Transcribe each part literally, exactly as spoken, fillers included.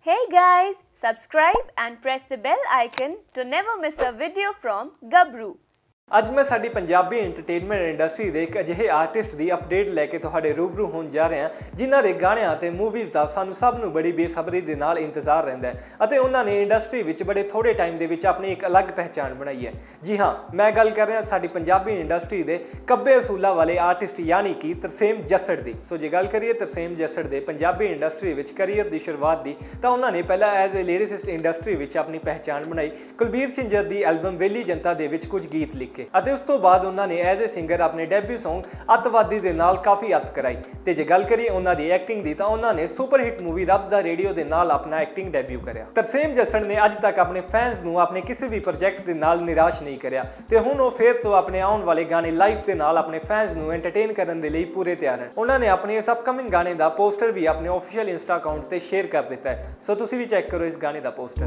Hey guys, subscribe and press the bell icon to never miss a video from Gabru. ਅੱਜ ਮੈਂ ਸਾਡੀ Punjabi entertainment industry ਦੇ ਇੱਕ ਅਜਿਹੇ ਆਰਟਿਸਟ ਦੀ ਅਪਡੇਟ ਲੈ ਕੇ ਤੁਹਾਡੇ ਰੂਬਰੂ ਹੋਣ ਜਾ ਰਹੇ ਹਾਂ ਜਿਨ੍ਹਾਂ ਦੇ ਗਾਣਿਆਂ ਤੇ ਮੂਵੀਜ਼ ਦਾ ਸਾਨੂੰ ਸਭ ਨੂੰ ਬੜੀ ਬੇਸਬਰੀ ਦੇ ਨਾਲ ਇੰਤਜ਼ਾਰ ਰਹਿੰਦਾ ਹੈ ਅਤੇ ਉਹਨਾਂ ਨੇ ਇੰਡਸਟਰੀ ਵਿੱਚ ਬੜੇ ਥੋੜੇ ਟਾਈਮ ਦੇ ਵਿੱਚ ਆਪਣੀ ਇੱਕ ਅਲੱਗ ਪਹਿਚਾਣ ਬਣਾਈ ਹੈ। ਜੀ ਹਾਂ, ਮੈਂ ਗੱਲ ਕਰ ਰਿਹਾ ਸਾਡੀ ਪੰਜਾਬੀ ਇੰਡਸਟਰੀ ਦੇ ਕੱਬੇ ਅਸੂਲਾਂ ਵਾਲੇ ਆਰਟਿਸਟ ਯਾਨੀ ਕਿ ਤਰਸੇਮ ਜੱਸੜ ਦੀ। ਸੋ ਜੇ ਗੱਲ ਕਰੀਏ ਤਰਸੇਮ ਜੱਸੜ ਦੇ ਪੰਜਾਬੀ ਇੰਡਸਟਰੀ ਵਿੱਚ ਕਰੀਅਰ ਦੀ ਸ਼ੁਰੂਆਤ ਦੀ ਤਾਂ ਉਹਨਾਂ ਨੇ ਪਹਿਲਾਂ ਐਜ਼ ਏ ਲਿਰਿਸਿਸਟ ਇੰਡਸਟਰੀ ਵਿੱਚ ਆਪਣੀ ਪਹਿਚਾਣ ਬਣਾਈ। ਕੁਲਬੀਰ ਝਿੰਜਰ ਦੀ ਐਲਬਮ ਵੇਲੀ ਜਨਤਾ ਦੇ ਵਿੱਚ ਕੁਝ ਗੀਤ ਲਿਖੇ ਅਤੇ ਉਸ ਤੋਂ ਬਾਅਦ ਉਹਨਾਂ ਨੇ ਐਜ਼ ਏ ਸਿੰਗਰ ਆਪਣੇ ਡੈਬਿਊ ਸੌਂਗ ਅੱਤਵਾਦੀ ਦੇ ਨਾਲ ਕਾਫੀ ਅੱਤ ਕਰਾਈ। ਤੇ ਜੇ ਗੱਲ ਕਰੀਏ ਉਹਨਾਂ ਦੀ ਐਕਟਿੰਗ ਦੀ ਤਾਂ ਉਹਨਾਂ ਨੇ ਸੁਪਰ ਹਿੱਟ ਮੂਵੀ ਰੱਬ ਦਾ ਰੇਡੀਓ ਦੇ ਨਾਲ ਆਪਣਾ ਐਕਟਿੰਗ ਡੈਬਿਊ ਕਰਿਆ। ਤਰਸੇਮ ਜੱਸੜ ਨੇ ਅੱਜ ਤੱਕ ਆਪਣੇ ਫੈਨਸ ਨੂੰ ਆਪਣੇ ਕਿਸੇ ਵੀ ਪ੍ਰੋਜੈਕਟ ਦੇ ਨਾਲ ਨਿਰਾਸ਼ ਨਹੀਂ ਕਰਿਆ ਤੇ ਹੁਣ ਉਹ ਫੇਰ ਤੋਂ ਆਪਣੇ ਆਉਣ ਵਾਲੇ ਗਾਣੇ ਲਾਈਵ ਦੇ ਨਾਲ ਆਪਣੇ ਫੈਨਸ ਨੂੰ ਐਂਟਰਟੇਨ ਕਰਨ ਦੇ ਲਈ ਪੂਰੇ ਤਿਆਰ ਹਨ। ਉਹਨਾਂ ਨੇ ਆਪਣੇ ਇਸ ਅਪਕਮਿੰਗ ਗਾਣੇ ਦਾ ਪੋਸਟਰ ਵੀ ਆਪਣੇ ਆਫੀਸ਼ੀਅਲ ਇੰਸਟਾ ਅਕਾਊਂਟ ਤੇ ਸ਼ੇਅਰ ਕਰ ਦਿੱਤਾ ਹੈ। ਸੋ ਤੁਸੀਂ ਵੀ ਚੈੱਕ ਕਰੋ ਇਸ ਗਾਣੇ ਦਾ ਪੋਸਟਰ।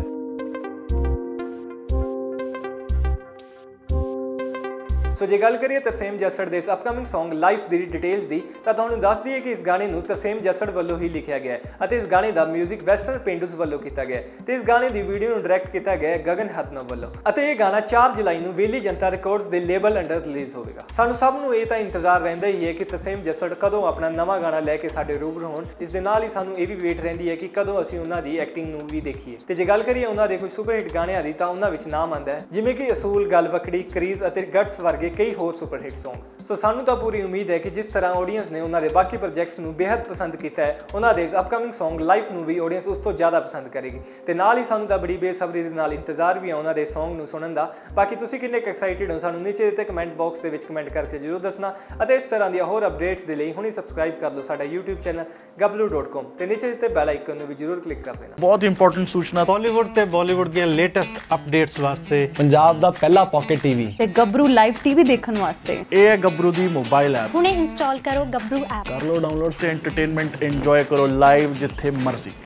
ਸੋ ਜੇ ਗੱਲ ਕਰੀਏ ਤਰਸੇਮ ਜੱਸੜ ਦੇ ਇਸ ਅਪਕਮਿੰਗ ਸੌਂਗ ਲਾਈਫ ਦੀ ਡਿਟੇਲਸ ਦੀ ਤਾਂ ਤੁਹਾਨੂੰ ਦੱਸ ਦਈਏ ਕਿ ਇਸ ਗਾਣੇ ਨੂੰ ਤਰਸੇਮ ਜੱਸੜ ਵੱਲੋਂ ਹੀ ਲਿਖਿਆ ਗਿਆ ਹੈ ਅਤੇ ਇਸ ਗਾਣੇ ਦਾ ਮਿਊਜ਼ਿਕ ਵੈਸਟਰਨ ਪੇਂਡੂਸ ਵੱਲੋਂ ਕੀਤਾ ਗਿਆ ਹੈ ਤੇ ਇਸ ਗਾਣੇ ਦੀ ਵੀਡੀਓ ਨੂੰ ਡਾਇਰੈਕਟ ਕੀਤਾ ਗਿਆ ਹੈ ਗਗਨ ਹਤਨਵ ਵੱਲੋਂ ਅਤੇ ਇਹ ਗਾਣਾ ਚਾਰ ਜੁਲਾਈ ਨੂੰ ਵੇਲੀ ਜਨਤਾ ਰਿਕਾਰਡਸ ਦੇ ਲੇਬਲ ਅੰਡਰ ਰਿਲੀਜ਼ ਹੋਵੇਗਾ। ਸਾਨੂੰ ਸਭ ਨੂੰ ਇਹ ਤਾਂ ਇੰਤਜ਼ਾਰ ਰਹਿੰਦਾ ਹੀ ਹੈ ਕਿ ਤਰਸੇਮ ਜੱਸੜ ਕਦੋਂ ਆਪਣਾ ਨਵਾਂ ਗਾਣਾ ਲੈ ਕੇ ਸਾਡੇ ਰੂਬਰੂ ਹੋਣ। ਇਸ ਦੇ ਨਾਲ ਹੀ ਸਾਨੂੰ ਇਹ ਵੀ ਵੇਟ ਰਹਿੰਦੀ ਹੈ ਕਿ ਕਦੋਂ ਅਸੀਂ ਉਹਨਾਂ ਦੀ ਐਕਟਿੰਗ ਨੂੰ ਵੀ ਦੇਖੀਏ। ਤੇ ਜੇ ਗੱਲ ਕਰੀਏ ਉਹਨਾਂ ਦੇ ਕੁਝ ਸੁਪਰ ਹਿੱਟ ਗਾਣਿਆਂ ਦੀ ਤਾਂ ਉਹਨਾਂ ਵਿੱਚ ਨਾਮ ਆਉਂਦਾ ਹੈ ਜਿਵੇਂ ਕਿ ਅਸੂਲ, ਗੱਲ ਵਕੜੀ, ਕਰੀਜ਼ ਅਤੇ ਗਟਸ ਵਰਗੇ ਕਈ ਹੋਰ ਸੁਪਰ ਹਿੱਟ ਸੌਂਗਸ। ਸੋ ਸਾਨੂੰ ਤਾਂ ਪੂਰੀ ਉਮੀਦ ਹੈ ਕਿ ਜਿਸ ਤਰ੍ਹਾਂ ਆਡੀਅנס ਨੇ ਉਹਨਾਂ ਦੇ ਬਾਕੀ ਪ੍ਰੋਜੈਕਟਸ ਨੂੰ ਬੇहद ਪਸੰਦ ਕੀਤਾ ਹੈ ਉਹਨਾਂ ਦੇ ਇਸ ਅਪਕਮਿੰਗ ਸੌਂਗ ਲਾਈਫ ਨੂੰ ਵੀ ਆਡੀਅנס ਉਸ ਤੋਂ ਜ਼ਿਆਦਾ ਪਸੰਦ ਕਰੇਗੀ ਤੇ ਨਾਲ ਹੀ ਸਾਨੂੰ ਤਾਂ ਬੜੀ ਬੇਸਬਰੀ ਦੇ ਨਾਲ ਇੰਤਜ਼ਾਰ ਵੀ ਹੈ ਉਹਨਾਂ ਦੇ ਸੌਂਗ ਨੂੰ ਸੁਣਨ ਦਾ। ਬਾਕੀ ਤੁਸੀਂ ਕਿੰਨੇ ਕੁ ਐਕਸਾਈਟਿਡ ਹੋ ਸਾਨੂੰ ਨੀਚੇ ਦਿੱਤੇ ਕਮੈਂਟ ਬਾਕਸ ਦੇ ਵਿੱਚ ਕਮੈਂਟ ਕਰਕੇ ਜ਼ਰੂਰ ਦੱਸਣਾ ਅਤੇ ਇਸ ਤਰ੍ਹਾਂ ਦੀਆਂ ਹੋਰ ਅਪਡੇਟਸ ਦੇ ਲਈ ਹੁਣੇ ਸਬਸਕ੍ਰਾਈਬ ਕਰ ਲਓ ਸਾਡਾ YouTube ਚੈਨਲ ਗਬਲੂ ਡਾਟ ਕਾਮ ਤੇ ਨੀਚੇ ਦਿੱਤੇ ਬੈਲ ਆਈਕਨ ਨੂੰ ਵੀ ਜ਼ਰੂਰ ਕਲਿੱਕ ਕਰ ਦੇਣਾ। ਬਹੁਤ ਇੰਪੋਰਟੈਂਟ ਸੂਚਨਾ ਬਾਲੀਵੁੱਡ ਤੇ ਬਾਲੀਵੁੱਡ ਦੀਆਂ ਲੇਟੈਸਟ ਅਪਡੇਟਸ ਵਾਸਤੇ ਪੰਜਾਬ ਦਾ ਪਹਿਲਾ ਪਾਕਟ ਟੀਵੀ ਤੇ ਗੱਭਰੂ ਲਾਈਵ ਟੀਵੀ ਦੇਖਣ ਵਾਸਤੇ ਇਹ ਹੈ ਗੱਭਰੂ ਦੀ ਮੋਬਾਈਲ ਐਪ। ਹੁਣੇ ਇੰਸਟਾਲ ਕਰੋ ਗੱਭਰੂ ਐਪ। ਕਰ ਲਓ ਡਾਊਨਲੋਡ ਤੇ ਐਂਟਰਟੇਨਮੈਂਟ ਇੰਜੋਏ ਕਰੋ ਲਾਈਵ ਜਿੱਥੇ ਮਰਜ਼ੀ।